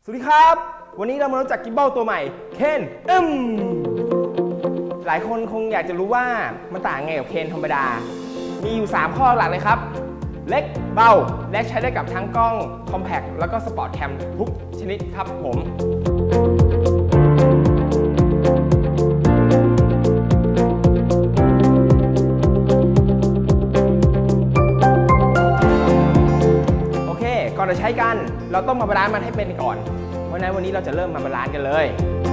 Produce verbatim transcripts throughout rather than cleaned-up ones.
สวัสดีครับวันนี้เรามารู้จักกิมบอลตัวใหม่เคนอืมหลายคนคงอยากจะรู้ว่ามันต่างไงกับเคนธรรมดามีอยู่สามข้อหลักเลยครับเล็กเบาและใช้ได้กับทั้งกล้องคอมแพคแล้วก็สปอร์ตแคมทุกชนิดครับผมโอเคก่อนจะใช้กันเราต้องมาบาลานซ์มันให้เป็นก่อนเพราะฉะนั้นวันนี้เราจะเริ่มมาบาลานซ์กันเลย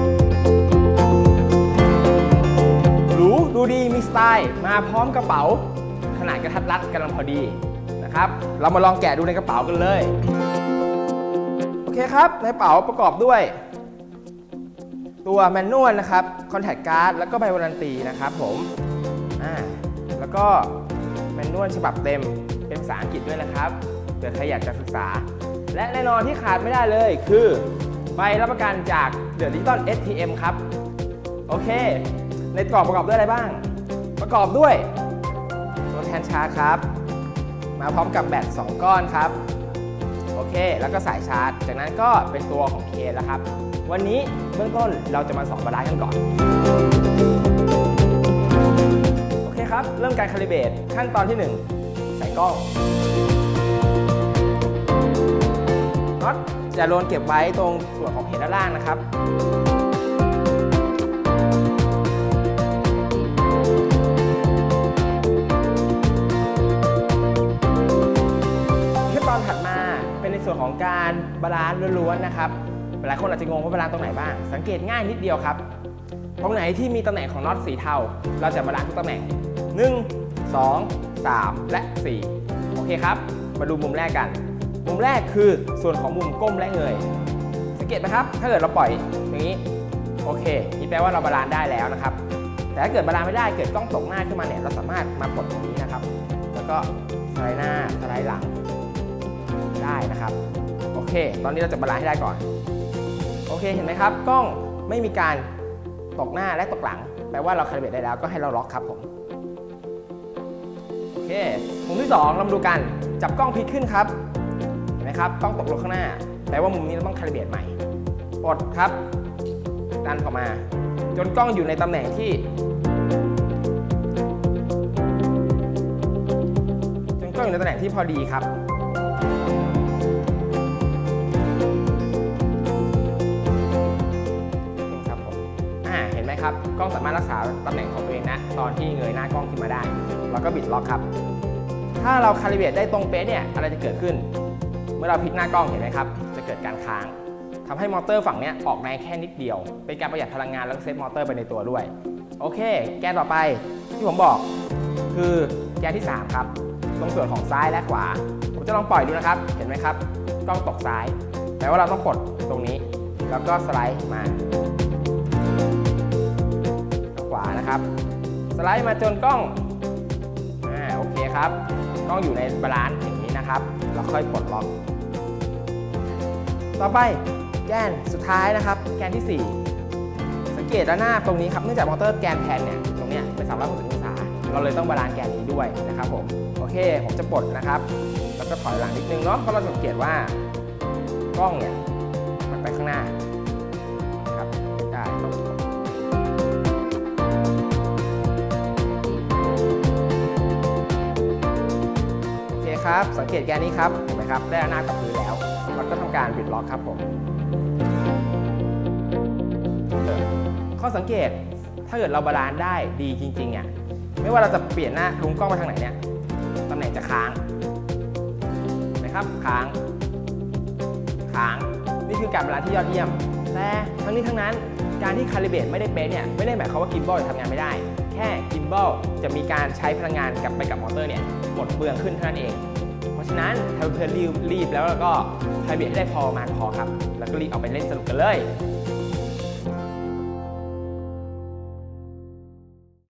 หรูดูดีมีสไตล์มาพร้อมกระเป๋าขนาดกระทัดรัดกำลังพอดีนะครับเรามาลองแกะดูในกระเป๋ากันเลยโอเคครับในกระเป๋าประกอบด้วยตัวแมนนวลนะครับคอนแทคการ์ดแล้วก็ใบวารันตีนะครับผมอ่าแล้วก็แมนนวลฉบับเต็มเป็นภาษาอังกฤษด้วยนะครับเผื่อใครอยากจะศึกษาและแน่นอนที่ขาดไม่ได้เลยคือใบรับประกันจาก The Digital เอส ที เอ็ม ครับโอเคในกล่องประกอบด้วยอะไรบ้างประกอบด้วยตัวแทนชาร์จครับมาพร้อมกับแบตสองก้อนครับโอเคแล้วก็สายชาร์จจากนั้นก็เป็นตัวของเคสแล้วครับวันนี้เบื้องต้นเราจะมาสอนบาลานซ์กันก่อนโอเคครับเริ่มการคาลิเบรตขั้นตอนที่หนึ่งใส่กล้องน็อตจะโยนเก็บไว้ตรงส่วนของเพจด้านล่างนะครับขั้นตอนถัดมาเป็นในส่วนของการบาลานซ์ล้วนๆนะครับหลายคนอาจจะงงว่าบาลานซ์ตรงไหนบ้างสังเกตง่ายนิดเดียวครับตรงไหนที่มีตำแหน่งของน็อตสีเทาเราจะบาลานซ์ทุกตำแหน่งหนึ่ง สอง สามและสี่โอเคครับมาดูมุมแรกกันมุมแรกคือส่วนของมุมก้มและเงยสังเกตไหมครับถ้าเกิดเราปล่อยอย่างนี้โอเคนี่แปลว่าเราบาลานซ์ได้แล้วนะครับแต่ถ้าเกิดบาลานซ์ไม่ได้เกิดกล้องตกหน้าขึ้นมาเนี่ยเราสามารถมาปลดตรงนี้นะครับแล้วก็สไลด์หน้าสไลด์หลังได้นะครับโอเคตอนนี้เราจะบาลานซ์ให้ได้ก่อนโอเคเห็นไหมครับกล้องไม่มีการตกหน้าและตกหลังแปลว่าเราคาลิเบรตได้แล้วก็ให้เราล็อกครับผมโอเคมุมที่สองเรามาดูกันจับกล้องพลิกขึ้นครับนะครับต้องตกลงข้างหน้าแปลว่ามุมนี้เราต้องคาลิเบรตใหม่ปลดครับดันออกมาจนกล้องอยู่ในตำแหน่งที่จนกล้องอยู่ในตำแหน่งที่พอดีครับครับผมอ่าเห็นไหมครับกล้องสามารถรักษาตำแหน่งของตัวเองนะตอนที่เงยหน้ากล้องขึ้นมาได้แล้วก็บิดล็อกครับถ้าเราคาลิเบรตได้ตรงเป๊ะเนี่ยอะไรจะเกิดขึ้นเมื่อเราพลิกหน้ากล้องเห็นไหมครับจะเกิดการค้างทำให้มอเตอร์ฝั่งนี้ออกแรงแค่นิดเดียวเป็นการประหยัดพลังงานแล้วก็เซฟมอเตอร์ไปในตัวด้วยโอเคแกนต่อไปที่ผมบอกคือแกนที่สามครับตรงส่วนของซ้ายและขวาผมจะลองปล่อยดูนะครับเห็นไหมครับกล้องตกซ้ายแปลว่าเราต้องปลดตรงนี้แล้วก็สไลด์มาขวานะครับสไลด์มาจนกล้องอ่าโอเคครับกล้องอยู่ในบาลานซ์อย่างนี้นะครับแล้วค่อยปลดล็อกต่อไปแกนสุดท้ายนะครับแกนที่สี่สังเกตด้านหน้าตรงนี้ครับเนื่องจากมอเตอร์แกนแผ่นเนี่ยตรงเนี้ยเป็นสามร้อยหกสิบองศาเราเลยต้องบาลานซ์แกนนี้ด้วยนะครับผมโอเคผมจะปลดนะครับแล้วก็ถอยหลังนิดนึงเนาะเพราะเราสังเกตว่ากล้องเนี่ยมันไปข้างหน้าครับได้โอเคครับสังเกตแกนนี้ครับเห็นไหมครับได้หน้ากับพื้นแล้วเราก็ทำการบิดล็อกครับผมข้อสังเกตถ้าเกิดเราบาลานซ์ได้ดีจริงๆอ่ะไม่ว่าเราจะเปลี่ยนหน้าลุงกล้องไปทางไหนเนี่ยตำแหน่งจะค้างนะครับค้างค้างนี่คือการบาลานซ์ที่ยอดเยี่ยมแต่ทั้งนี้ทั้งนั้นการที่คาลิเบรตไม่ได้เป๊ะเนี่ยไม่ได้หมายความว่ากิมบอลจะทำงานไม่ได้แค่กิมบอลจะมีการใช้พลังงานกลับไปกับมอเตอร์เนี่ยหมดเปลืองขึ้นเท่านั้นเองเพราะฉะนั้นถ้าเพื่อนรีบรีบแล้วแล้วก็คาลิเบรตให้ได้พอประมาณพอครับแล้วก็รีบเอาไปเล่นสนุกกันเลย